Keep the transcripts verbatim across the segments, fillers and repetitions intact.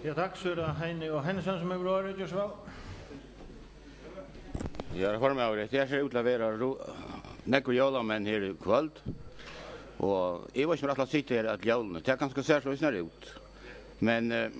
Ja, tack så är det Heine O Heinesen som är bra att göra. Ja, det får mig av det. Jag ser utlevera nekkur jólamän här i kväll. Och jag var inte rätt att sitta här att jólna. Det kan ska se så snart ut. Men eh,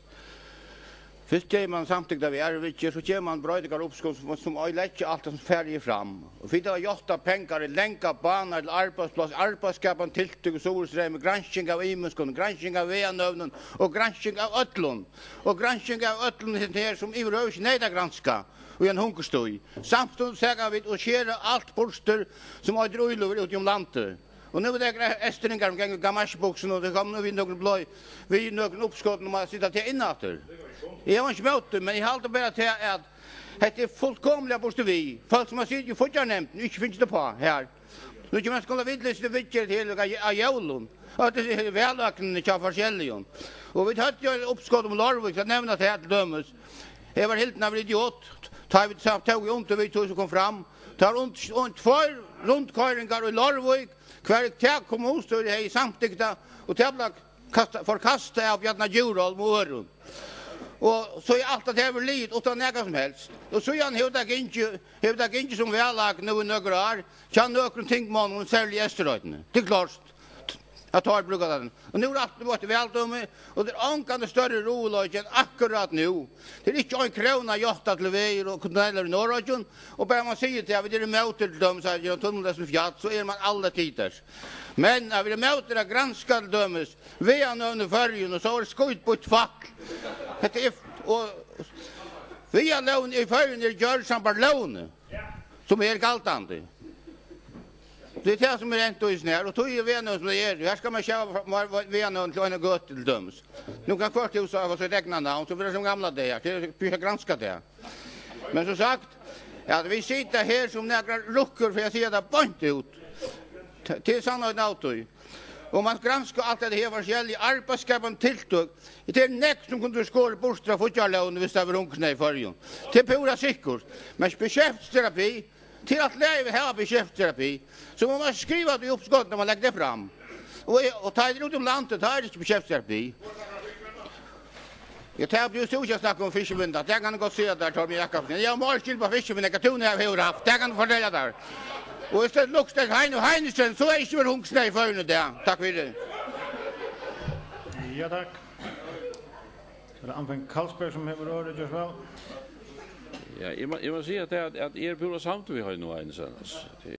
först ger man samtidigt där vi är vid så ger man brödgar uppskov som som jag lägger allt som färdig fram. Och för det har gjort att pengar länka banan till arbetsplats, arbetsskapan tilltug och solström, granskning av imenskon, granskning av venövnen och granskning av ötlun. Och granskning av ötlun här som i rövs nejda granska. Och en hunkerstoj. Samtidigt säger vi och skär allt borster som har dröjlöver ut i landet. Och nu är det ästringar omkring gammalsboxen och det kommer vi någon blöj. Vi någon uppskott om att sitta till innatter. Jag har inte möte, men jag har alltid bara till att det är fullkomliga borster vi. Folk som har sitt i fotjarnämnden, inte finns det på här. Nu kan man skola vidlis det vittjer till av jævlen. Att det är vällökningen till forskjelligen. Och vi hade ju uppskott om Larvik att nämna till att dömes. Jag var helt av idiot. Tar vi tog ju ont vi tog så kom fram. Tar ont ont för rundköringar i Larvik. Kvar tag kom hostor i samtyckta och tävla kasta förkasta av Bjarna Djurholm med öron. Och så är allt att det är lite utan något som helst. Och så är han hur det inte hur det inte som välag nu i några år. Kan några ting man och sälja Österröten. Det är klart. Jag tar brukar den. Och nu är allt varit väl döme och det är ankande större rolag än akkurat nu. Det är inte en krona jotta till vägar och tunneler i Norrland och bara man säger till att det är möter till dem så att jag tunnlar som fjäll så är man alla tiders. Men när vi möter att granska dömes vi har nu färgen och så har det skjut på ett fack. Det är och vi har lån i färgen är gör samband lån som är galtande. Det är det som är inte i snär och tog ju vänner som det är. Här ska man köra vänner till en gott till döms. Nu kan kvart hus av oss räkna namn så blir det som gamla det här. Det är granska det. Men som sagt, ja, vi sitter här som några rukkur för jag ser det bant ut. Till sanna ett auto. Och man granskar allt det här forskjellig arbetsskapan tilltug. Det är näkt som kunde skåra bostra fotjarlån hvis det var unksna i förrjun. Det är pura sikkert. Men beskäftsterapi till att leva här beskäftsterapi så man måste skriva det i uppskott när man lägger det fram. Och, och ta det ut om landet har det inte beskäftsterapi. Jag tar ju så jag snackar om fiskevindar. Det kan gå se där tar mig Jakobsen. Jag måste till på fiskevindar jag tog när jag har haft. Det kan fortälja där. Och istället looks det Heine O Heinesen så är inte väl hunksna i förrjun där. Tack för det. Ja tack. Så det är Anfinn Karlsberg som har varit just väl. Ja, jag må, jag må säga att, att er pura samt vi har nu Heinesen.